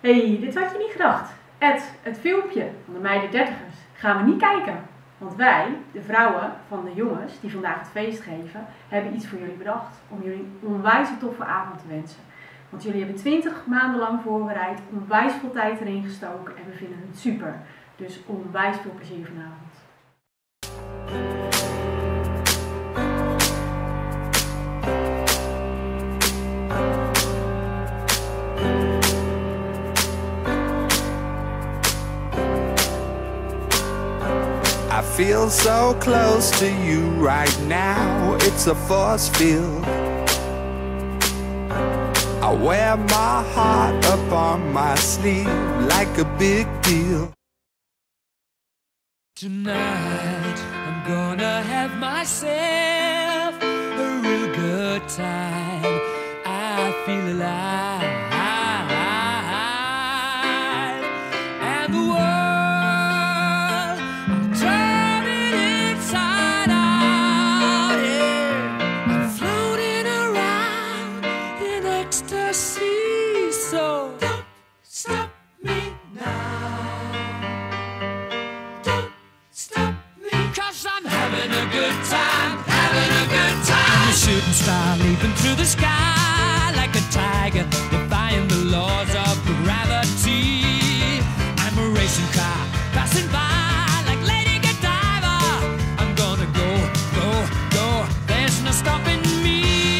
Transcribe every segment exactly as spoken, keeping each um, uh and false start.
Hey, dit had je niet gedacht. Ed, het filmpje van de meiden dertigers gaan we niet kijken. Want wij, de vrouwen van de jongens die vandaag het feest geven, hebben iets voor jullie bedacht om jullie een onwijs toffe avond te wensen. Want jullie hebben twintig maanden lang voorbereid, onwijs veel tijd erin gestoken en we vinden het super. Dus onwijs veel plezier vanavond. I feel so close to you right now, it's a force field. I wear my heart up on my sleeve like a big deal. Tonight I'm gonna have myself a real good time. I feel alive, and the world so don't stop me now. Don't stop me, 'cause I'm having a good time, having a good time. I'm a shooting star leaping through the sky like a tiger, defying the laws of gravity. I'm a racing car passing by like Lady Godiva. I'm gonna go, go, go, there's no stopping me.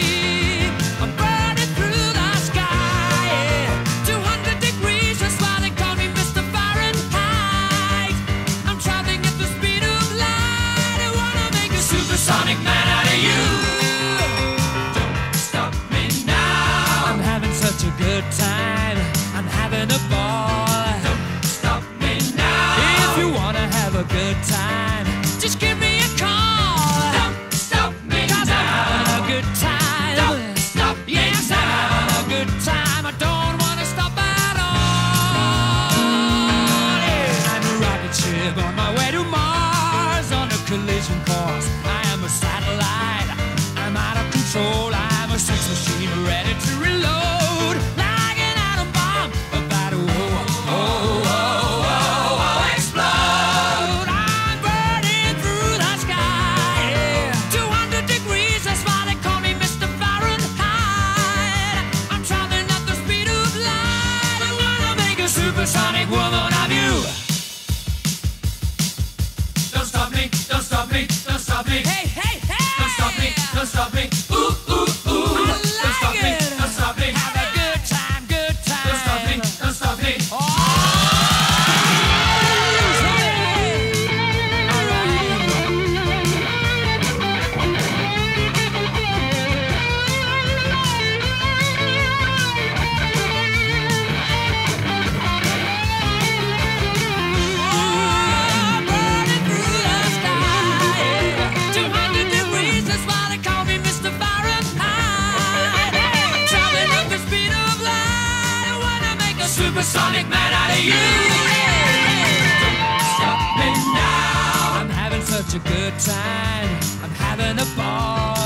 Sonic man out of you. Don't stop me now. I'm having such a good time, I'm having a ball. Don't stop me now. If you wanna have a good time, just give me a call. Don't stop me 'cause now. I'm having a good time. Don't stop me yes, now. I'm having a good time. I don't wanna stop at all. Yeah. I'm a rocket ship on my way to Mars on a collision course. Satellite, I'm out of control. I'm a sex machine ready to reload, like an atom bomb about to oh, oh, oh, oh, oh, explode. I'm burning through the sky, yeah. two hundred degrees, that's why they call me Mister Fahrenheit. I'm traveling at the speed of light. I wanna make a supersonic woman of you. Don't stop me, don't stop me, don't stop me. Hey, hey. Don't stop me, ooh, ooh, ooh. I like don't stop it. me, don't stop me. Have a good time, good time. Don't stop me, don't stop me. Oh. Supersonic man out of you. Don't stop me now. I'm having such a good time, I'm having a ball.